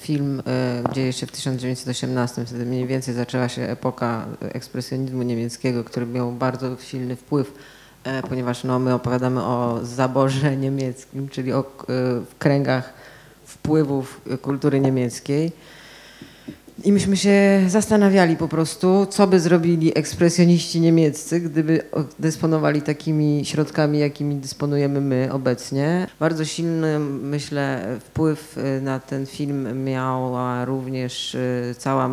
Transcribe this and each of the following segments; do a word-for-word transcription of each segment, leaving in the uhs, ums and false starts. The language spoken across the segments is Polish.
film y, dzieje się w tysiąc dziewięćset osiemnastym, wtedy mniej więcej zaczęła się epoka ekspresjonizmu niemieckiego, który miał bardzo silny wpływ, y, ponieważ no, my opowiadamy o zaborze niemieckim, czyli o y, w kręgach wpływów kultury niemieckiej. I myśmy się zastanawiali po prostu, co by zrobili ekspresjoniści niemieccy, gdyby dysponowali takimi środkami, jakimi dysponujemy my obecnie. Bardzo silny, myślę, wpływ na ten film miała również cała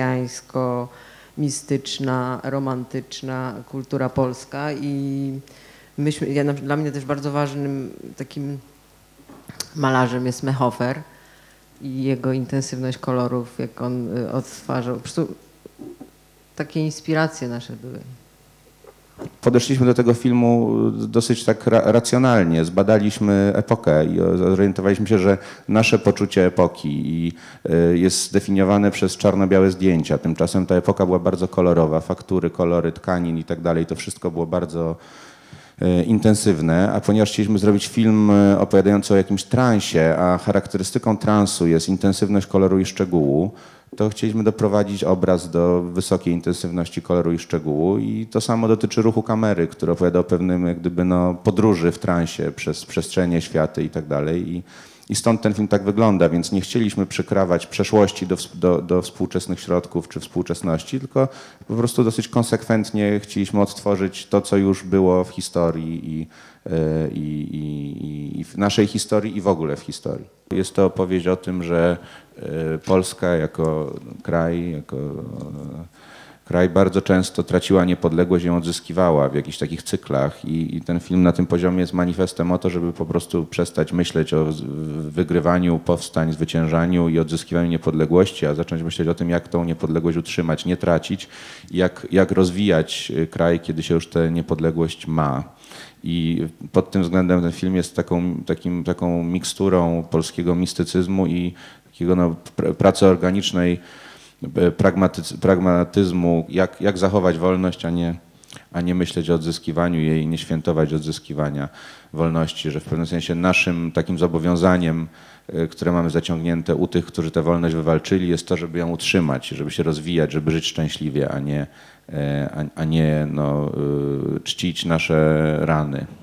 mesjańsko-mistyczna, romantyczna kultura polska i myśmy, ja, dla mnie też bardzo ważnym takim malarzem jest Mehofer i jego intensywność kolorów, jak on odtwarzał. Po prostu takie inspiracje nasze były. Podeszliśmy do tego filmu dosyć tak ra racjonalnie. Zbadaliśmy epokę i zorientowaliśmy się, że nasze poczucie epoki i jest zdefiniowane przez czarno-białe zdjęcia. Tymczasem ta epoka była bardzo kolorowa. Faktury, kolory, tkanin i tak dalej. To wszystko było bardzo intensywne, a ponieważ chcieliśmy zrobić film opowiadający o jakimś transie, a charakterystyką transu jest intensywność koloru i szczegółu, to chcieliśmy doprowadzić obraz do wysokiej intensywności koloru i szczegółu i to samo dotyczy ruchu kamery, który opowiada o pewnym jak gdyby no, podróży w transie przez przestrzenie, światy i tak dalej. I, i stąd ten film tak wygląda, więc nie chcieliśmy przykrawać przeszłości do, do, do współczesnych środków czy współczesności, tylko po prostu dosyć konsekwentnie chcieliśmy odtworzyć to, co już było w historii i, i, i, i w naszej historii i w ogóle w historii. Jest to opowieść o tym, że Polska jako kraj, jako kraj bardzo często traciła niepodległość i ją odzyskiwała w jakichś takich cyklach i, i ten film na tym poziomie jest manifestem o to, żeby po prostu przestać myśleć o wygrywaniu powstań, zwyciężaniu i odzyskiwaniu niepodległości, a zacząć myśleć o tym, jak tą niepodległość utrzymać, nie tracić, jak, jak rozwijać kraj, kiedy się już tę niepodległość ma. I pod tym względem ten film jest taką, takim, taką miksturą polskiego mistycyzmu i takiego no, pracy organicznej, pragmatyz pragmatyzmu, jak, jak zachować wolność, a nie, a nie myśleć o odzyskiwaniu jej, nie świętować odzyskiwania wolności, że w pewnym sensie naszym takim zobowiązaniem, które mamy zaciągnięte u tych, którzy tę wolność wywalczyli, jest to, żeby ją utrzymać, żeby się rozwijać, żeby żyć szczęśliwie, a nie, a, a nie no, czcić nasze rany.